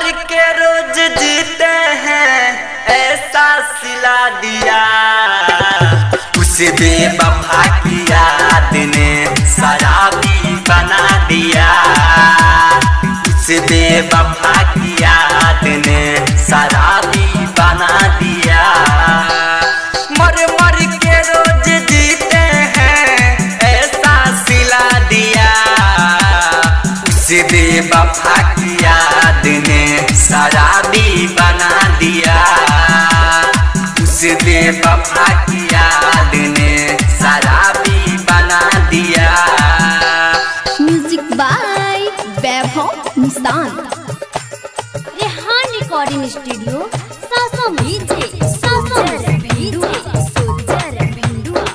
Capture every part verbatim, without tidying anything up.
मर के रोज जीते हैं ऐसा सिला दिया। उस बेवफा की याद ने शराबी बना दिया। उस बेवफा की याद ने शराबी बना दिया। मर मर के रोज जीते हैं ऐसा सिला दिया। उस बेवफा की याद ने शराबी बना दिया। उस बेवफा की याद ने शराबी बना दिया। म्यूजिक बाय वैभव निशान। रेहान रिकॉर्डिंग स्टूडियो सासा मीजे सासा भिंडुआ सोजर भिंडुआ।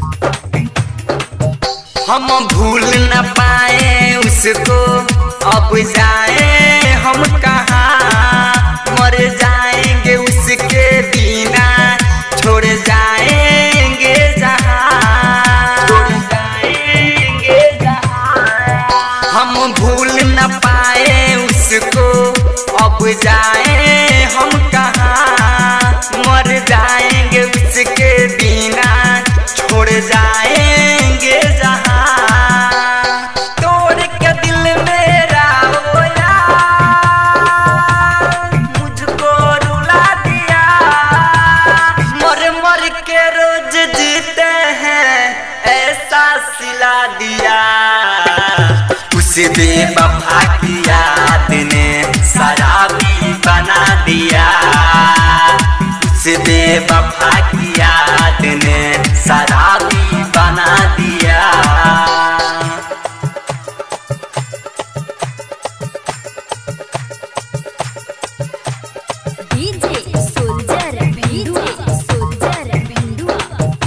हम भूल न पाए उसको अब जाए हम कहाँ। मर जाएंगे उसके बिना छोड़ जाएंगे जहाँ। छोड़ जाएंगे जहाँ। हम भूल न पाए उसको अब जाए हम कहाँ। मर जाएंगे उसके बिना छोड़ जाएंगे जहाँ। तोड़ के दिल मेरा वो यार मुझको रुला दिया। मर मर के रोज जीते हैं ऐसा सिला दिया। उस बेवफा की याद ने शराबी बना दिया। उस बेवफा की याद ने शराबी बना दिया। DJ soldier Bhindua soldier Bhindua.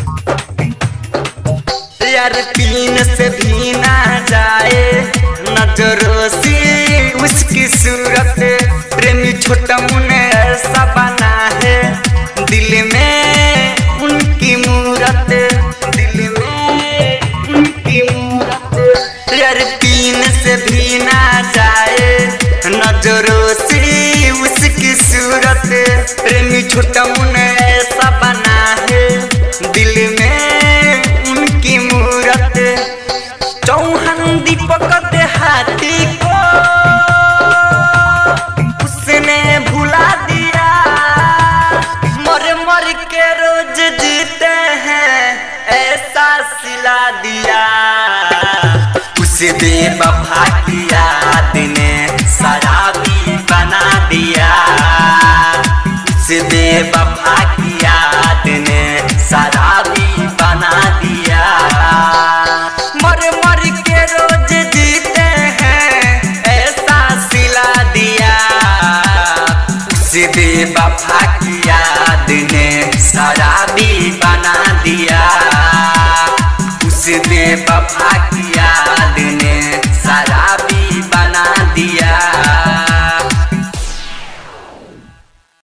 यार पीन से भी ना जाए नजरों से उसकी सूरत। प्रेमी छोटा मुन्ने ऐसा बना है दिल में उनकी मूरत। दिल में उनकी मूरत। यार पीन से भी ना जाए नजरों से उसकी सूरत। प्रेमी छोटा मुन्ने ऐसा बना है दिल में उनकी मूरत। चौहान दीपक देहाती को उसने भुला दिया। मर मर के रोज जीते हैं ऐसा सिला दिया। उस बेवफा की याद ने शराबी बना दिया। उस बेवफा की याद ने शराबी बना दिया। मर मर के रोज जीते हैं ऐसा सिला दिया। उस बेवफा की याद ने शराबी बना दिया। उस बेवफा की